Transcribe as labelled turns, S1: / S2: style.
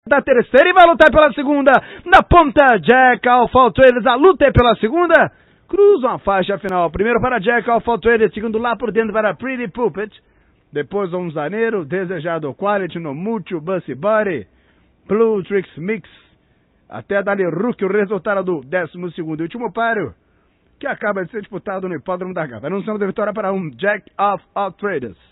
S1: da terceira e vai lutar pela segunda. Na ponta, Jack Alpha Traders, a luta é pela segunda. Cruzam a faixa final. Primeiro para Jack Alpha Traders, segundo lá por dentro para Pretty Puppet. Depois vamos Zaneiro, Desejado Quality, No Mucho, Bussy Buddy, Blue Tricks Mix. Até Dali Rook, o resultado do 12º e último páreo, que acaba de ser disputado no Hipódromo da Gávea. Anunciando a vitória para Jack of All Traders.